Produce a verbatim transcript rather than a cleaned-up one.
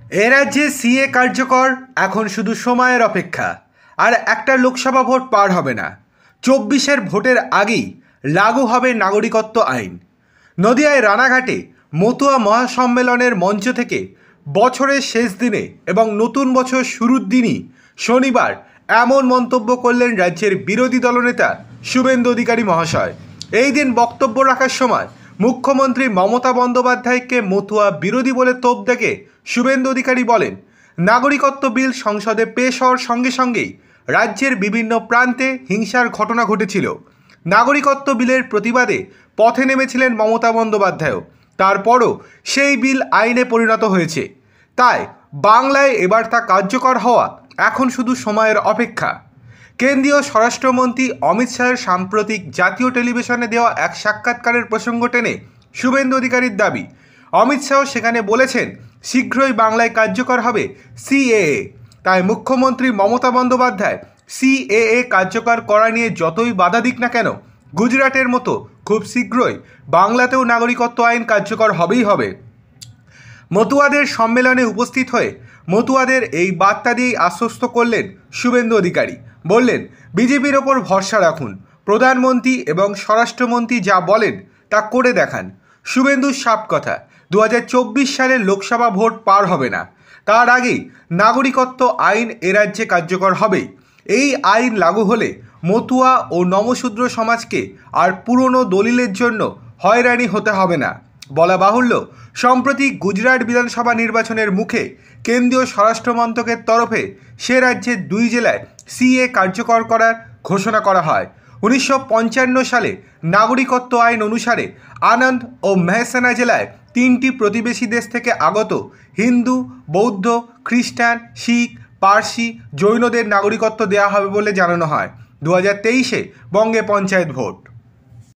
এ রাজ্যে সিএ কার্যকর এখন শুধু সময়ের অপেক্ষা। আর একটা লোকসভা ভোট পার হবে না, চব্বিশের ভোটের আগেই লাগু হবে নাগরিকত্ব আইন। নদিয়ায় রানাঘাটে মতুয়া মহাসম্মেলনের মঞ্চ থেকে বছরের শেষ দিনে এবং নতুন বছর শুরুর দিনই শনিবার এমন মন্তব্য করলেন রাজ্যের বিরোধী দলনেতা শুভেন্দু অধিকারী মহাশয়। এই দিন বক্তব্য রাখার সময় মুখ্যমন্ত্রী মমতা বন্দ্যোপাধ্যায়কে মতুয়া বিরোধী বলে তোপ দেখে শুভেন্দু অধিকারী বলেন, নাগরিকত্ব বিল সংসদে পেশ হওয়ার সঙ্গে সঙ্গেই রাজ্যের বিভিন্ন প্রান্তে হিংসার ঘটনা ঘটেছিল। নাগরিকত্ব বিলের প্রতিবাদে পথে নেমেছিলেন মমতা বন্দ্যোপাধ্যায়ও, তারপরও সেই বিল আইনে পরিণত হয়েছে। তাই বাংলায় এবার তা কার্যকর হওয়া এখন শুধু সময়ের অপেক্ষা। কেন্দ্রীয় স্বরাষ্ট্রমন্ত্রী অমিত শাহের সাম্প্রতিক জাতীয় টেলিভিশনে দেওয়া এক সাক্ষাৎকারের প্রসঙ্গ টেনে শুভেন্দু অধিকারীর দাবি, অমিত শাহ সেখানে বলেছেন শীঘ্রই বাংলায় কার্যকর হবে সিএএ। তাই মুখ্যমন্ত্রী মমতা বন্দ্যোপাধ্যায় সিএএ কার্যকর করা নিয়ে যতই বাধা দিক না কেন, গুজরাটের মতো খুব শীঘ্রই বাংলাতেও নাগরিকত্ব আইন কার্যকর হবেই হবে। মতুয়াদের সম্মেলনে উপস্থিত হয়ে মতুয়াদের এই বার্তা দিয়েই আশ্বস্ত করলেন শুভেন্দু অধিকারী। বললেন, বিজেপির ওপর ভরসা রাখুন, প্রধানমন্ত্রী এবং স্বরাষ্ট্রমন্ত্রী যা বলেন তা করে দেখান। শুভেন্দুর সাফ কথা, দু হাজার চব্বিশ সালের লোকসভা ভোট পার হবে না, তার আগেই নাগরিকত্ব আইন এ রাজ্যে কার্যকর হবেই। এই আইন লাগু হলে মতুয়া ও নমশূদ্র সমাজকে আর পুরনো দলিলের জন্য হয়রানি হতে হবে না। বলা বাহুল্য, সম্প্রতি গুজরাট বিধানসভা নির্বাচনের মুখে কেন্দ্রীয় স্বরাষ্ট্র মন্ত্রকের তরফে সে রাজ্যের দুই জেলায় সিএ কার্যকর করার ঘোষণা করা হয়। উনিশশো পঞ্চান্ন সালে নাগরিকত্ব আইন অনুসারে আনন্দ ও মেহসানা জেলায় তিনটি প্রতিবেশী দেশ থেকে আগত হিন্দু, বৌদ্ধ, খ্রিস্টান, শিখ, পার্সি, জৈনদের নাগরিকত্ব দেওয়া হবে বলে জানানো হয়। দু হাজার তেইশে বঙ্গে পঞ্চায়েত ভোট।